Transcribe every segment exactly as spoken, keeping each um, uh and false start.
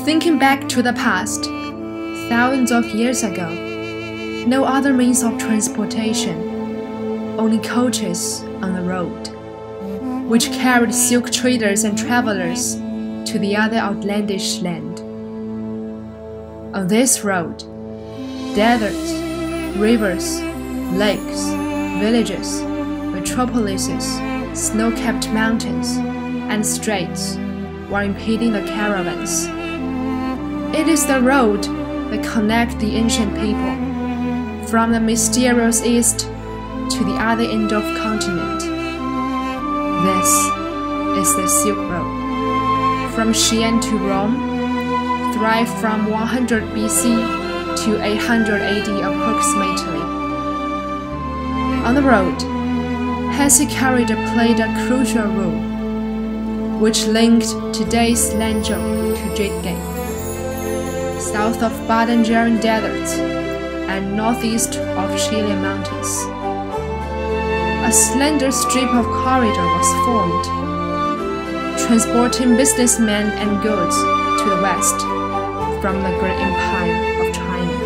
Thinking back to the past, thousands of years ago, no other means of transportation, only coaches on the road, which carried silk traders and travelers to the other outlandish land. On this road, deserts, rivers, lakes, villages, metropolises, snow-capped mountains, and straits were impeding the caravans. It is the road that connects the ancient people from the mysterious east to the other end of the continent. This is the Silk Road. From Xi'an to Rome, thrived from one hundred B C to eight hundred A D approximately. On the road, Hexi Corridor played a crucial role, which linked today's Lanzhou to Jade Gate, south of Baden-Jeren deserts and northeast of Chilean mountains. A slender strip of corridor was formed, transporting businessmen and goods to the west from the great empire of China.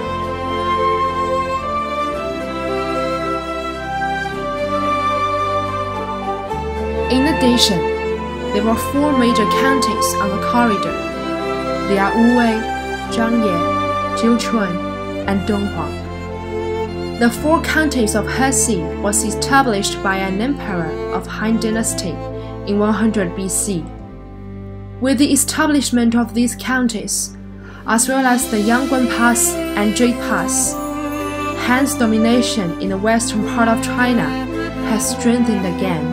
In addition, there were four major counties on the corridor. They are Wuwei, Zhangye, Jiuquan, and Donghua. The four counties of Hexi was established by an emperor of Han Dynasty in one hundred B C. With the establishment of these counties, as well as the Yangguan Pass and Jade Pass, Han's domination in the western part of China has strengthened again.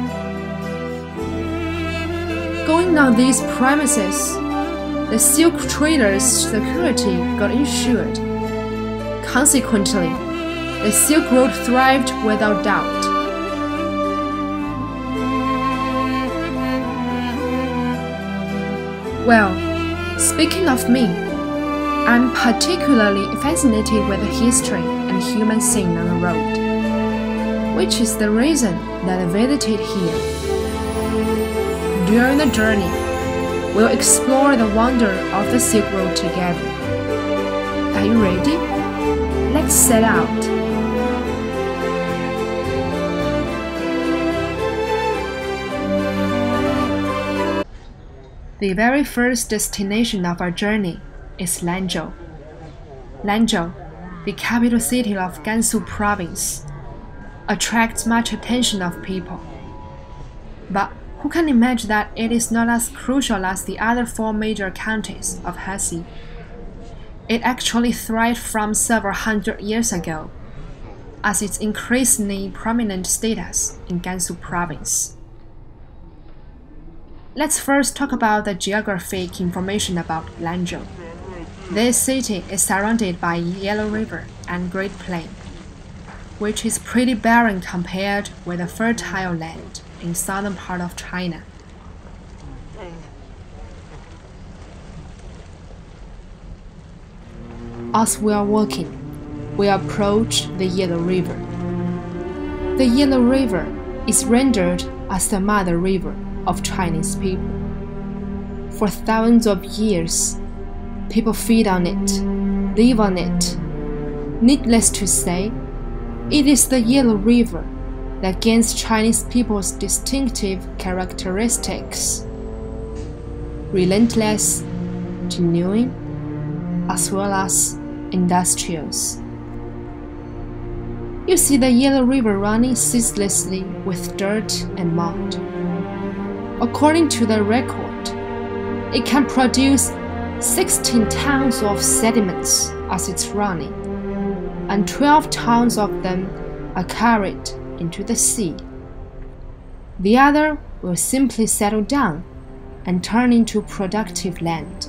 Going on these premises, the silk traders' security got insured. Consequently, the Silk Road thrived without doubt. Well, speaking of me, I'm particularly fascinated with the history and human scene on the road, which is the reason that I visited here. During the journey, we'll explore the wonder of the Silk Road together. Are you ready? Let's set out. The very first destination of our journey is Lanzhou. Lanzhou, the capital city of Gansu province, attracts much attention of people. But who can imagine that it is not as crucial as the other four major counties of Hexi? It actually thrived from several hundred years ago, as its increasingly prominent status in Gansu province. Let's first talk about the geographic information about Lanzhou. This city is surrounded by Yellow River and Great Plain, which is pretty barren compared with the fertile land in southern part of China. As we are walking, we approach the Yellow River. The Yellow River is rendered as the mother river of Chinese people. For thousands of years, people feed on it, live on it. Needless to say, it is the Yellow River that gains Chinese people's distinctive characteristics: relentless, genuine, as well as industrious. You see the Yellow River running ceaselessly with dirt and mud. According to the record, it can produce sixteen tons of sediments as it's running, and twelve tons of them are carried into the sea. The other will simply settle down and turn into productive land.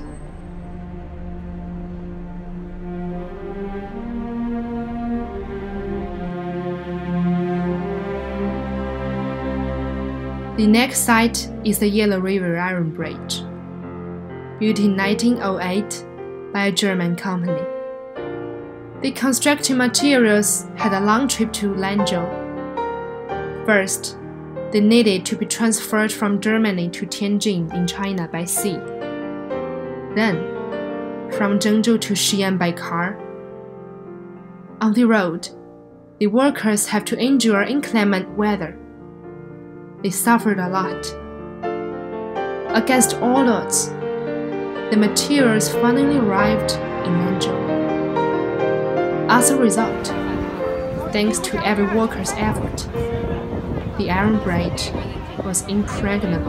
The next site is the Yellow River Iron Bridge, built in nineteen oh eight by a German company. The construction materials had a long trip to Lanzhou. First, they needed to be transferred from Germany to Tianjin in China by sea. Then, from Zhengzhou to Xi'an by car. On the road, the workers have to endure inclement weather. They suffered a lot. Against all odds, the materials finally arrived in Lanzhou. As a result, thanks to every worker's effort, the iron bridge was impregnable.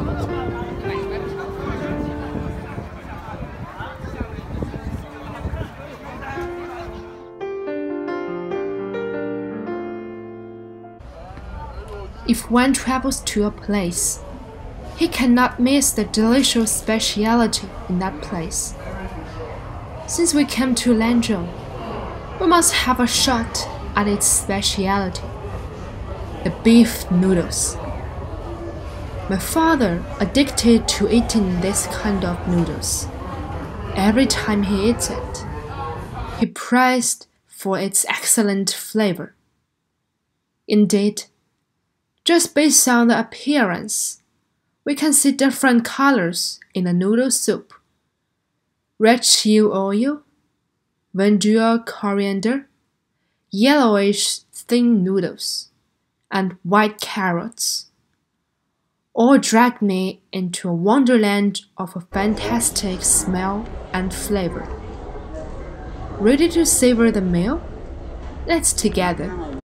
If one travels to a place, he cannot miss the delicious speciality in that place. Since we came to Lanzhou, we must have a shot at its speciality, the beef noodles. My father addicted to eating this kind of noodles. Every time he eats it, he praised for its excellent flavor. Indeed, just based on the appearance, we can see different colors in the noodle soup. Red chili oil, Vendua coriander, yellowish thin noodles, and white carrots, all drag me into a wonderland of a fantastic smell and flavor. Ready to savor the meal? Let's together.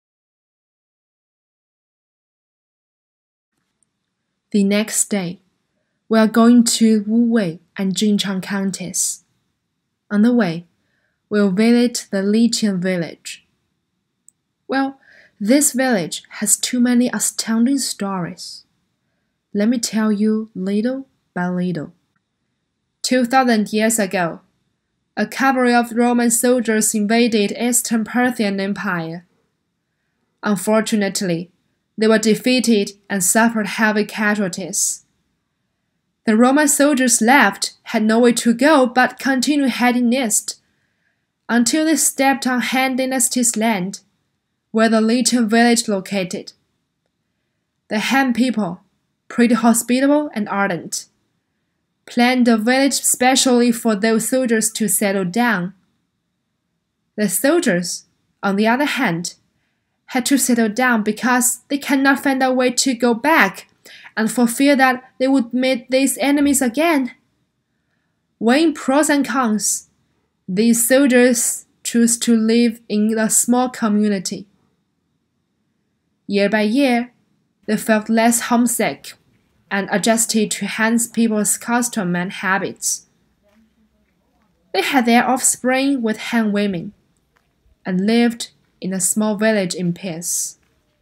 The next day, we are going to Wuwei and Jinchang counties. On the way, we'll visit the Liqian village. Well, this village has too many astounding stories. Let me tell you little by little. Two thousand years ago, a cavalry of Roman soldiers invaded Eastern Parthian Empire. Unfortunately, they were defeated and suffered heavy casualties. The Roman soldiers left, had nowhere to go but continued heading east, until they stepped on Han Dynasty's land, where the Liqian village located. The Han people, pretty hospitable and ardent, planned a village specially for those soldiers to settle down. The soldiers, on the other hand, had to settle down because they cannot find a way to go back, and for fear that they would meet these enemies again. Weighing pros and cons, these soldiers chose to live in a small community. Year by year, they felt less homesick and adjusted to Han's people's custom and habits. They had their offspring with Han women and lived in a small village in peace.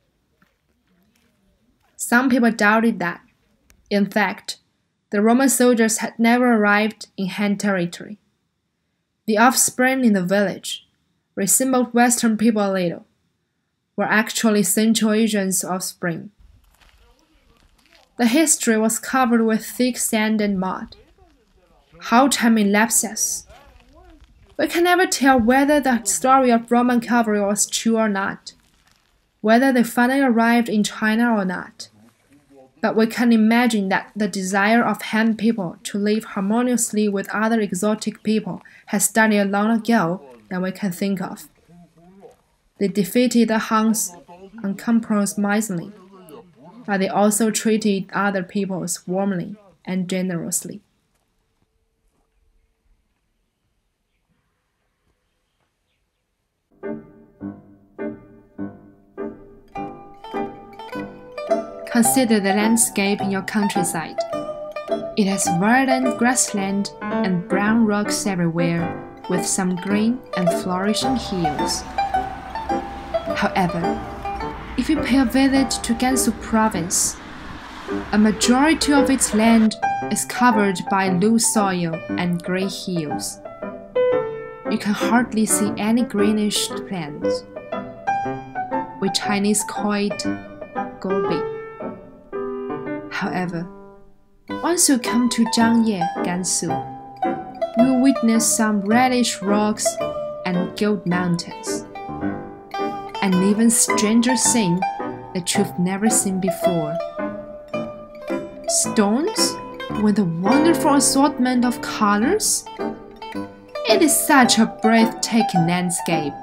Some people doubted that, in fact, the Roman soldiers had never arrived in Han territory. The offspring in the village resembled Western people a little, were actually Central Asians' offspring. The history was covered with thick sand and mud. How time elapses. We can never tell whether the story of Roman cavalry was true or not, whether they finally arrived in China or not. But we can imagine that the desire of Han people to live harmoniously with other exotic people has started long ago than we can think of. They defeated the Huns uncompromisingly, but they also treated other peoples warmly and generously. Consider the landscape in your countryside. It has verdant grassland and brown rocks everywhere, with some green and flourishing hills. However, if you pay a visit to Gansu province, a majority of its land is covered by loose soil and gray hills. You can hardly see any greenish plants. We Chinese call it gobi. However, once you come to Zhangye, Gansu, you will witness some reddish rocks and gold mountains. An even stranger thing that you've never seen before. Stones with a wonderful assortment of colors? It is such a breathtaking landscape.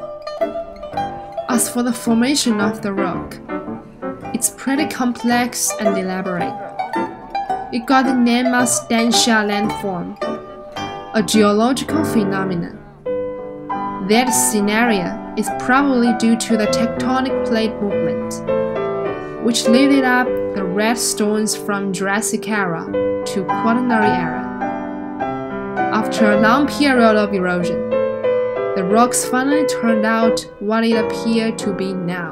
As for the formation of the rock, it's pretty complex and elaborate. It got the name as Dansha landform, a geological phenomenon. That scenario is probably due to the tectonic plate movement, which lifted up the red stones from Jurassic era to Quaternary era. After a long period of erosion, the rocks finally turned out what it appeared to be now.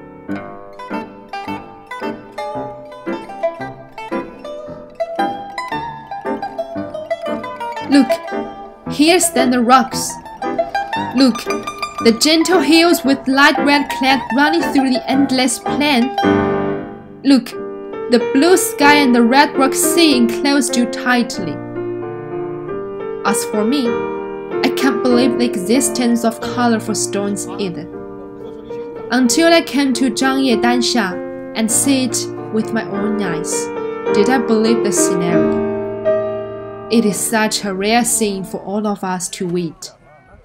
Look, here stand the rocks. Look, the gentle hills with light red clad running through the endless plain. Look, the blue sky and the red rock sea enclosed you tightly. As for me, I can't believe the existence of colorful stones either. Until I came to Zhangye Dansha and see it with my own eyes, did I believe the scenario. It is such a rare scene for all of us to wit.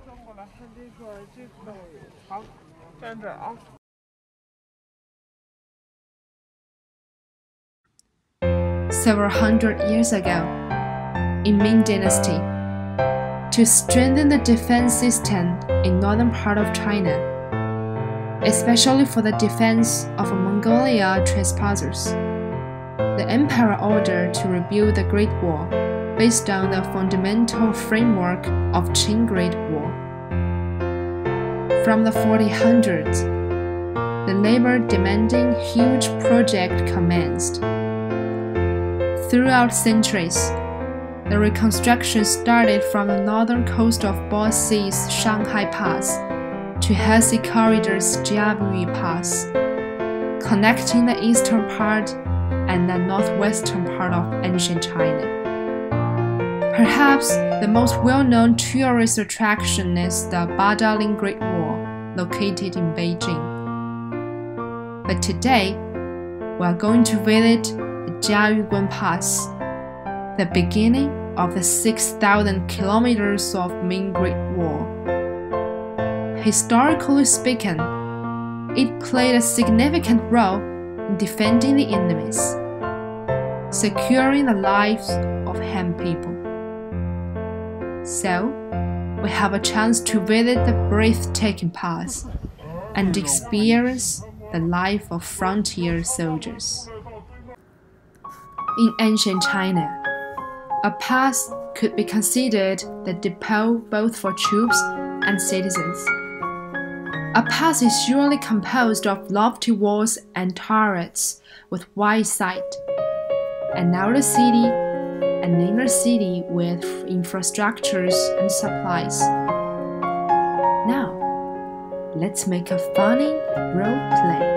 Several hundred years ago, in Ming Dynasty, to strengthen the defense system in northern part of China, especially for the defense of Mongolia trespassers, the emperor ordered to rebuild the Great Wall based on the fundamental framework of Qing Great Wall. From the fourteen hundreds, the labor-demanding huge project commenced. Throughout centuries, the reconstruction started from the northern coast of Bo Sea's Shanghai Pass to Hexi Corridor's Jiabui Pass, connecting the eastern part and the northwestern part of ancient China. Perhaps the most well-known tourist attraction is the Badaling Great Wall, located in Beijing. But today, we are going to visit the Jiayuguan Pass, the beginning of the six thousand kilometers of Ming Great Wall. Historically speaking, it played a significant role in defending the enemies, securing the lives of Han people. So, we have a chance to visit the breathtaking pass and experience the life of frontier soldiers. In ancient China, a pass could be considered the depot both for troops and citizens. A pass is usually composed of lofty walls and turrets with wide sight, an outer city, an inner city with infrastructures and supplies. Now, let's make a funny role play.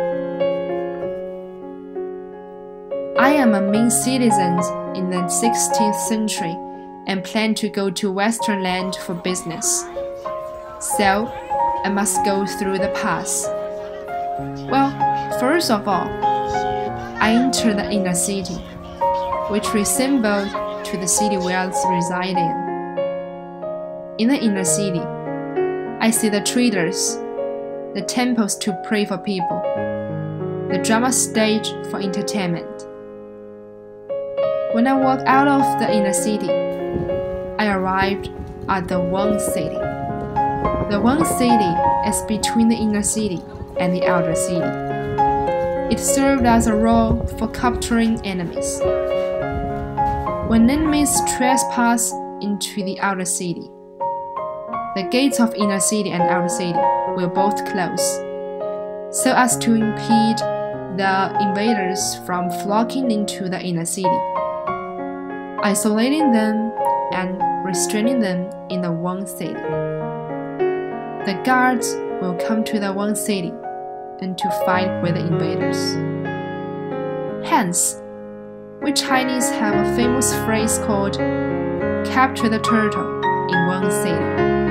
I am a Ming citizen in the sixteenth century and plan to go to Western land for business. So, I must go through the pass. Well, first of all, I enter the inner city, which resembles to the city where I reside in. In the inner city, I see the traders, the temples to pray for people, the drama stage for entertainment. When I walk out of the inner city, I arrived at the Wang City. The Wang City is between the inner city and the outer city. It served as a role for capturing enemies. When enemies trespass into the outer city, the gates of inner city and outer city will both close, so as to impede the invaders from flocking into the inner city, isolating them and restraining them in the Wang City. The guards will come to the Wang City and to fight with the invaders. Hence, we Chinese have a famous phrase called "capture the turtle in Wang City."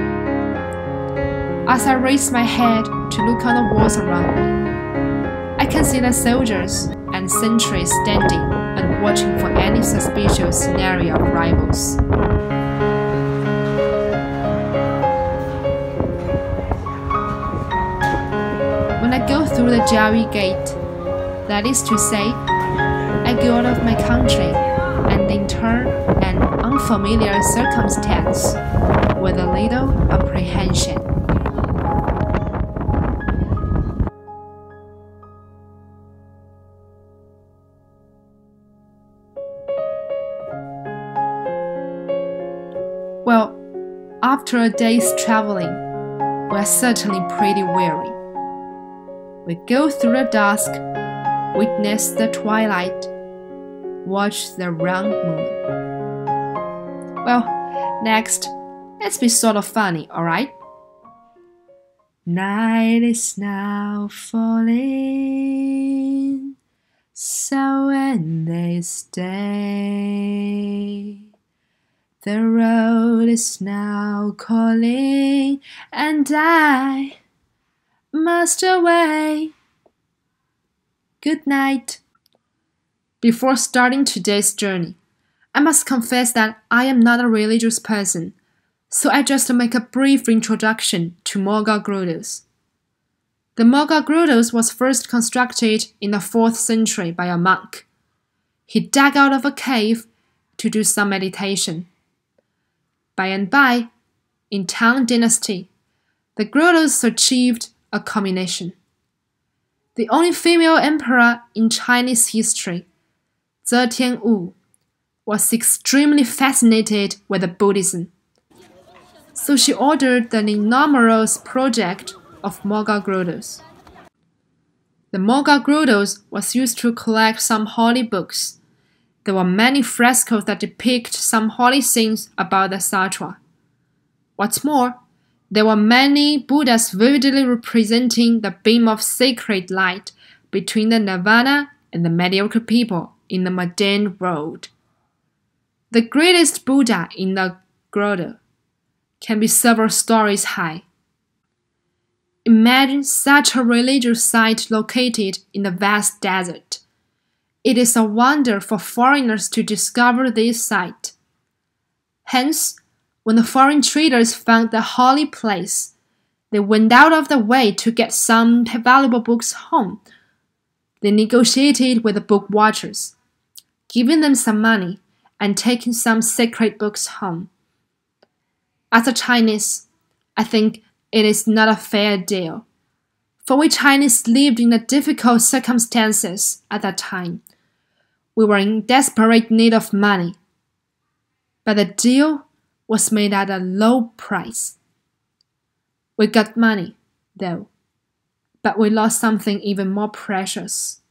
As I raise my head to look on the walls around me, I can see the soldiers and sentries standing and watching for any suspicious scenario of rivals. through the Jiaoyi Gate. That is to say, I go out of my country and enter an unfamiliar circumstance with a little apprehension. Well, after a day's traveling, we are certainly pretty weary. We go through the dusk, witness the twilight, watch the round moon. Well, next, let's be sort of funny, alright? Night is now falling, so endless day. The road is now calling, and I must away. Good night. Before starting today's journey, I must confess that I am not a religious person, so I just make a brief introduction to Mogao Grottoes. The Mogao Grottoes was first constructed in the fourth century by a monk. He dug out of a cave to do some meditation. By and by, in Tang Dynasty, the grottoes achieved a culmination. The only female emperor in Chinese history, Ze Tianwu, was extremely fascinated with Buddhism. So she ordered the enormous project of Mogao Grottoes. The Mogao Grottoes was used to collect some holy books. There were many frescoes that depict some holy scenes about the sattva. What's more, there were many Buddhas vividly representing the beam of sacred light between the nirvana and the mediocre people in the mundane world. The greatest Buddha in the grotto can be several stories high. Imagine such a religious site located in the vast desert. It is a wonder for foreigners to discover this site. Hence, when the foreign traders found the holy place, they went out of their way to get some valuable books home. They negotiated with the book watchers, giving them some money and taking some sacred books home. As a Chinese, I think it is not a fair deal, for we Chinese lived in the difficult circumstances at that time. We were in desperate need of money, but the deal was made at a low price. We got money, though, but we lost something even more precious.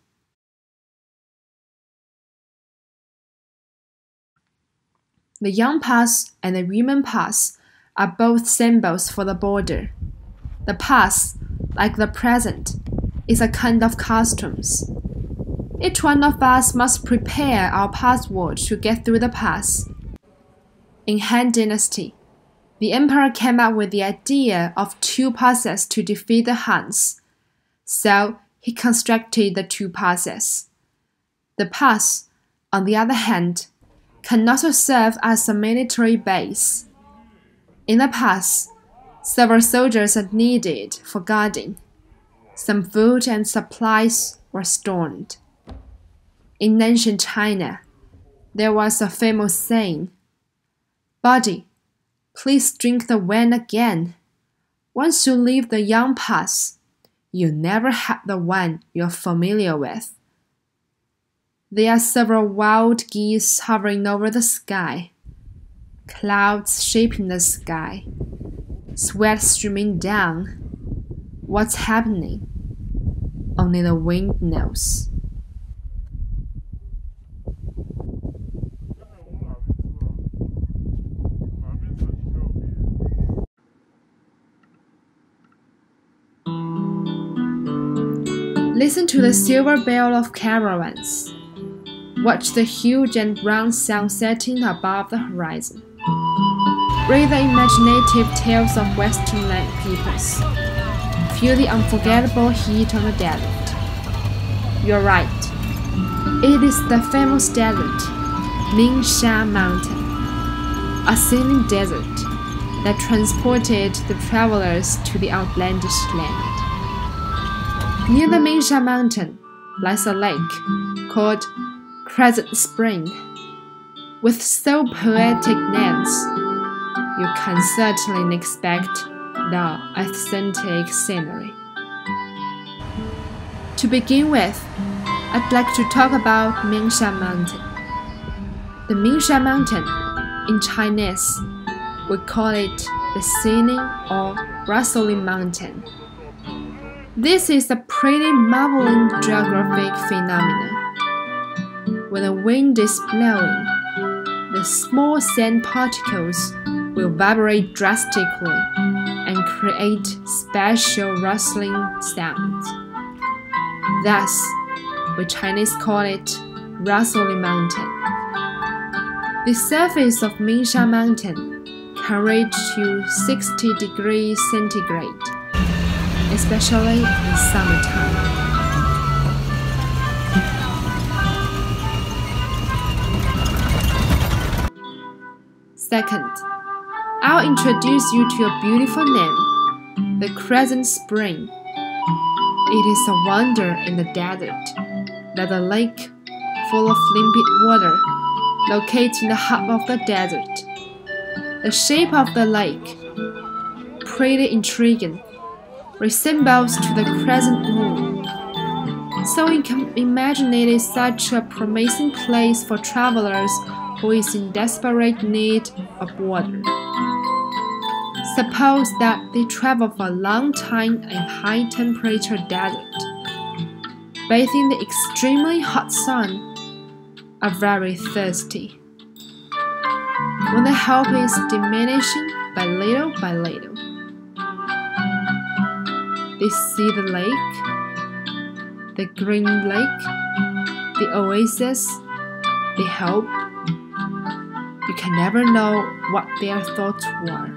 The Yang Pass and the Yumen Pass are both symbols for the border. The pass, like the present, is a kind of customs. Each one of us must prepare our passport to get through the pass. In Han Dynasty, the emperor came up with the idea of two passes to defeat the Hans, so he constructed the two passes. The pass, on the other hand, can also serve as a military base. In the pass, several soldiers are needed for guarding. Some food and supplies were stored. In ancient China, there was a famous saying, "Body, please drink the wine again. Once you leave the Yang Pass, you never have the wine you're familiar with." There are several wild geese hovering over the sky, clouds shaping the sky, sweat streaming down. What's happening? Only the wind knows. Listen to the silver bell of caravans. Watch the huge and brown sun setting above the horizon. Read the imaginative tales of Western land peoples. Feel the unforgettable heat on the desert. You're right. It is the famous desert, Mingsha Mountain, a sailing desert that transported the travelers to the outlandish land. Near the Mingsha Mountain lies a lake called Crescent Spring. With so poetic names, you can certainly expect the authentic scenery. To begin with, I'd like to talk about Mingsha Mountain. The Mingsha Mountain, in Chinese, we call it the Singing or Rustling Mountain. This is a pretty marveling geographic phenomenon. When the wind is blowing, the small sand particles will vibrate drastically and create special rustling sounds. Thus, we Chinese call it Rustling Mountain. The surface of Mingsha Mountain can reach to sixty degrees centigrade, especially in summertime. Second, I'll introduce you to a beautiful name, the Crescent Spring. It is a wonder in the desert that a lake full of limpid water located in the heart of the desert. The shape of the lake, pretty intriguing, resembles to the crescent moon. So you can imagine it is such a promising place for travelers who is in desperate need of water. Suppose that they travel for a long time in high-temperature desert, bathing the extremely hot sun, are very thirsty. When the help is diminishing by little by little, they see the lake, the green lake, the oasis, they hope. You can never know what their thoughts were.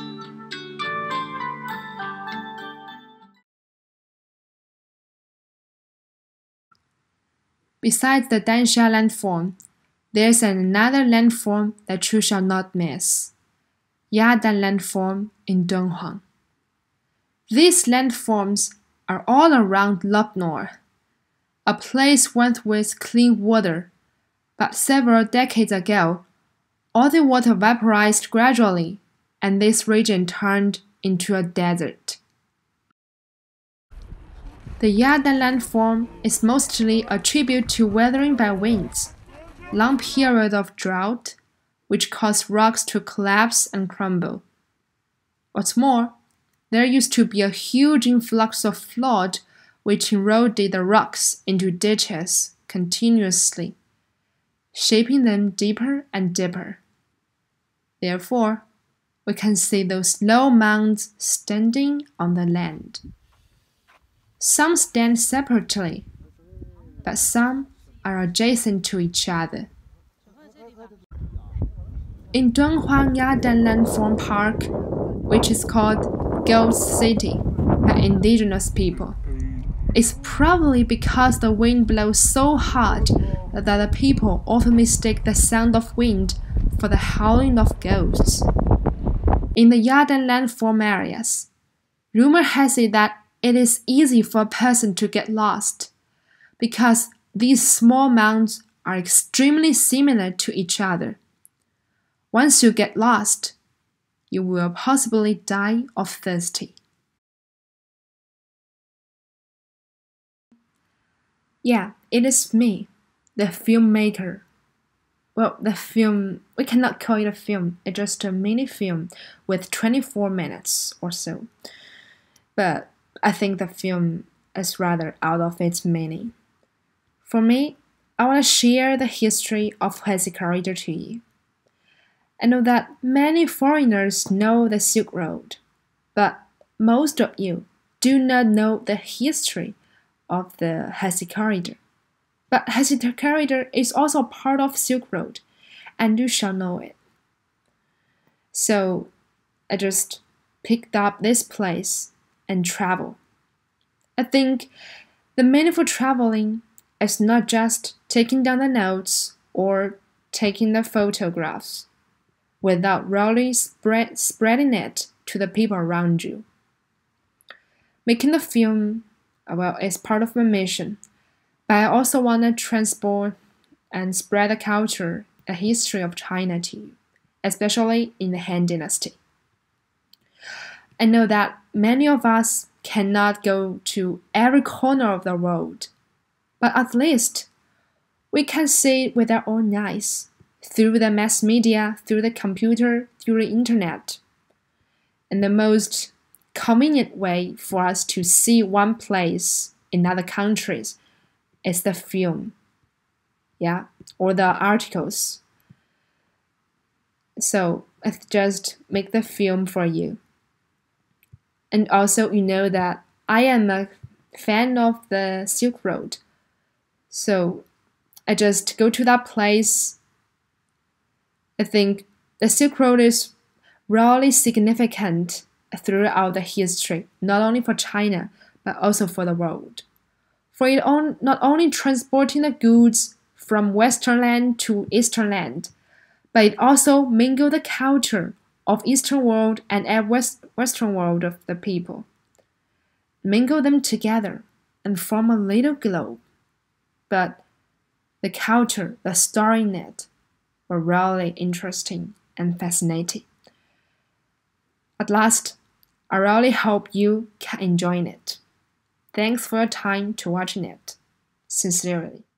Besides the Dansha landform, there's another landform that you shall not miss, Yadan landform in Dunhuang. These landforms are all around Lopnor, a place once with clean water, but several decades ago, all the water vaporized gradually, and this region turned into a desert. The Yadan landform is mostly a tribute to weathering by winds, long period of drought, which cause rocks to collapse and crumble. What's more, there used to be a huge influx of flood which eroded the rocks into ditches continuously, shaping them deeper and deeper. Therefore, we can see those low mounds standing on the land. Some stand separately, but some are adjacent to each other. In Dunhuang Yadan Landform Park, which is called Ghost City by indigenous people, it's probably because the wind blows so hard that the people often mistake the sound of wind for the howling of ghosts. In the Yadan landform areas, rumor has it that it is easy for a person to get lost, because these small mounds are extremely similar to each other. Once you get lost, you will possibly die of thirsty. Yeah, it is me, the filmmaker. Well, the film, we cannot call it a film, it's just a mini film with twenty-four minutes or so. But I think the film is rather out of its meaning. For me, I want to share the history of Hexi Corridor to you. I know that many foreigners know the Silk Road, but most of you do not know the history of the Hexi Corridor. But Hexi Corridor is also part of Silk Road, and you shall know it. So I just picked up this place and travel. I think the meaningful traveling is not just taking down the notes or taking the photographs without really spread, spreading it to the people around you. Making the film Well, it's part of my mission. But I also want to transport and spread the culture and history of China to you, especially in the Han Dynasty. I know that many of us cannot go to every corner of the world, but at least we can see it with our own eyes, through the mass media, through the computer, through the internet. And the most convenient way for us to see one place in other countries is the film, yeah, or the articles. So I just make the film for you. And also, you know that I am a fan of the Silk Road. So I just go to that place. I think the Silk Road is really significant throughout the history, not only for China, but also for the world. For it on, not only transporting the goods from Western land to Eastern land, but it also mingled the culture of Eastern world and West, Western world of the people. Mingle them together and form a little globe. But the culture, the story in it, were really interesting and fascinating. At last, I really hope you can enjoy it. Thanks for your time to watching it. Sincerely.